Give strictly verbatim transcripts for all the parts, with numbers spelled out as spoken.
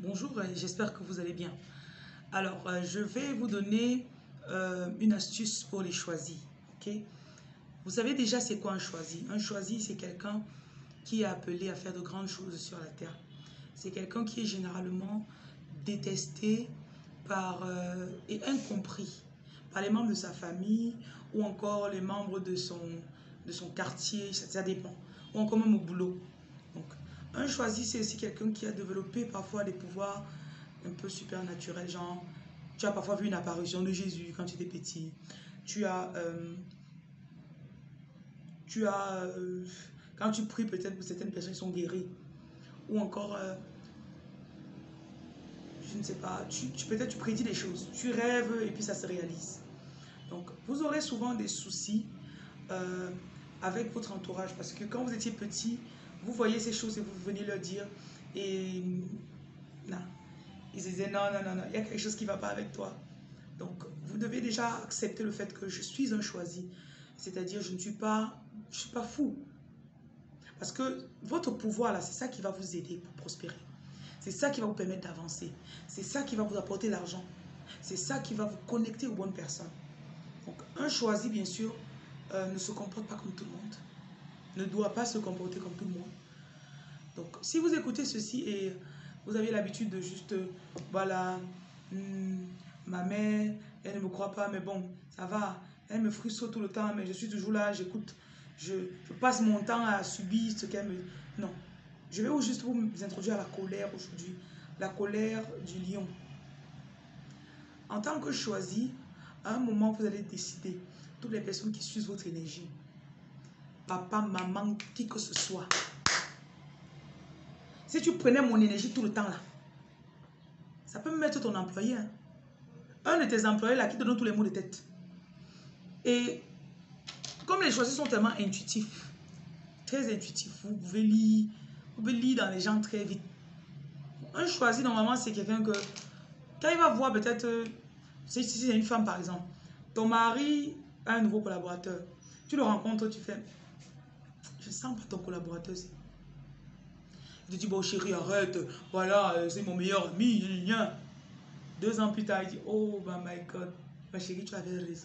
Bonjour, euh, j'espère que vous allez bien. Alors, euh, je vais vous donner euh, une astuce pour les choisis. Ok? Vous savez déjà c'est quoi un choisi? Un choisi, c'est quelqu'un qui est appelé à faire de grandes choses sur la terre. C'est quelqu'un qui est généralement détesté par, euh, et incompris par les membres de sa famille ou encore les membres de son, de son quartier, ça, ça dépend. Ou encore même au boulot. Donc, un choisi, c'est aussi quelqu'un qui a développé parfois des pouvoirs un peu supernaturels. Genre, tu as parfois vu une apparition de Jésus quand tu étais petit. Tu as, euh, tu as, euh, quand tu pries peut-être pour certaines personnes, ils sont guéries. Ou encore, euh, je ne sais pas, tu, tu peut-être tu prédis des choses. Tu rêves et puis ça se réalise. Donc, vous aurez souvent des soucis euh, avec votre entourage parce que quand vous étiez petit, vous voyez ces choses et vous venez leur dire et non, ils disaient non, non, non, non, il y a quelque chose qui ne va pas avec toi. Donc, vous devez déjà accepter le fait que je suis un choisi. C'est-à-dire, je ne suis pas, je suis pas fou. Parce que votre pouvoir, là, c'est ça qui va vous aider pour prospérer. C'est ça qui va vous permettre d'avancer. C'est ça qui va vous apporter l'argent. C'est ça qui va vous connecter aux bonnes personnes. Donc, un choisi, bien sûr, euh, ne se comporte pas comme tout le monde. Ne doit pas se comporter comme tout le monde. Donc, si vous écoutez ceci et vous avez l'habitude de juste, euh, voilà, hmm, ma mère, elle ne me croit pas, mais bon, ça va. Elle me frustre tout le temps, mais je suis toujours là, j'écoute. Je, je passe mon temps à subir ce qu'elle me... Non. Je vais juste vous introduire à la colère aujourd'hui. La colère du lion. En tant que choisi, à un moment, vous allez décider, toutes les personnes qui suivent votre énergie, papa, maman, qui que ce soit, si tu prenais mon énergie tout le temps là, ça peut me mettre ton employé. Hein. Un de tes employés là qui te donne tous les mots de tête. Et comme les choisis sont tellement intuitifs, très intuitifs, vous pouvez lire, vous pouvez lire dans les gens très vite. Un choisi normalement c'est quelqu'un que, quand il va voir peut-être, si c'est une femme par exemple, ton mari a un nouveau collaborateur, tu le rencontres, tu fais, je sens pas ton collaborateur. Il te dit, bon chérie, arrête, voilà, c'est mon meilleur ami. Gna, gna. Deux ans plus tard, il dit, oh my God, ma chérie, tu avais raison.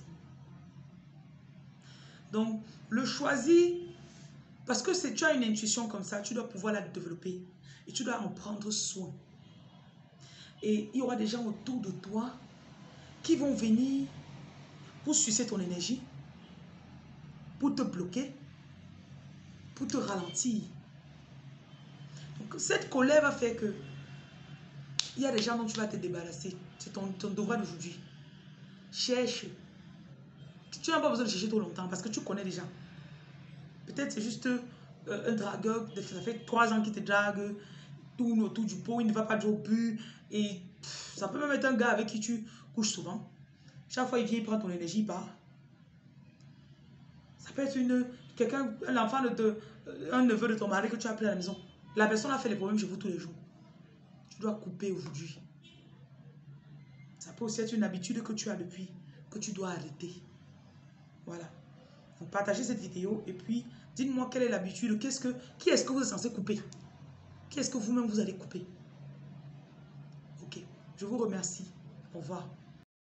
Donc, le choisi, parce que tu as une intuition comme ça, tu dois pouvoir la développer et tu dois en prendre soin. Et il y aura des gens autour de toi qui vont venir pour sucer ton énergie, pour te bloquer, pour te ralentir. Donc, cette colère va faire que il y a des gens dont tu vas te débarrasser. C'est ton, ton devoir d'aujourd'hui. Cherche. Tu n'as pas besoin de chercher trop longtemps parce que tu connais déjà. Peut-être c'est juste euh, un dragueur, ça fait trois ans qu'il te drague, tourne autour du pot, il ne va pas jouer au but. Et pff, ça peut même être un gars avec qui tu couches souvent. Chaque fois il vient, il prend ton énergie, il part. Ça peut être une quelqu'un, un enfant de te, un neveu de ton mari que tu as appelé à la maison. La personne a fait les problèmes chez vous tous les jours. Tu dois couper aujourd'hui. Ça peut aussi être une habitude que tu as depuis, que tu dois arrêter. Voilà. Donc partagez cette vidéo et puis dites-moi quelle est l'habitude, qu'est-ce que, qui est-ce que vous êtes censé couper? Qui est-ce que vous-même vous allez couper? Ok, je vous remercie. Au revoir.